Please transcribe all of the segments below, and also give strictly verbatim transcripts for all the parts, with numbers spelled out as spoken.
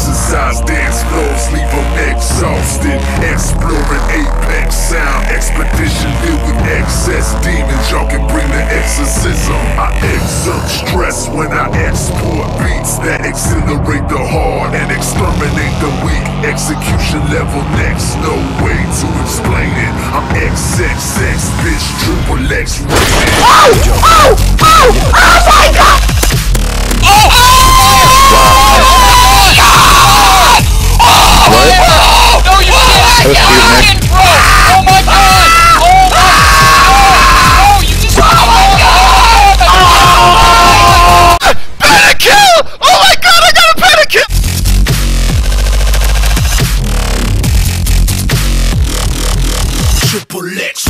Exercise dance floors, leave them exhausted. Exploring apex sound, expedition filled with excess demons. Y'all can bring the exorcism. I exert stress when I export beats that exhilarate the heart and exterminate the weak. Execution level next, no way to explain it. I'm X X X, bitch, triple X rated. Oh! Oh! Oh! Oh my god! Oh! Oh! Oh! What? No, you didn't! That was You cute, didn't, bro! Oh my god! Oh my god! Oh, you just... Oh my god! Oh! Pentakill! Oh my god, I got a pentakill! Triple X.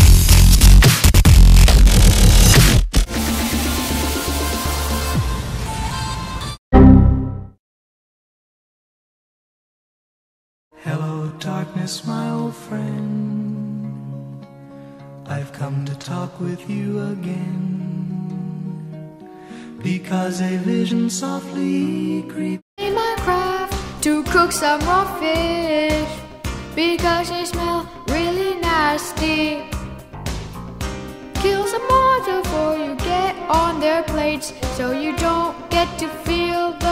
Hello, darkness, my old friend. I've come to talk with you again, because a vision softly creeps In my craft to cook some raw fish, because they smell really nasty. Kill some more before you get on their plates, so you don't get to feel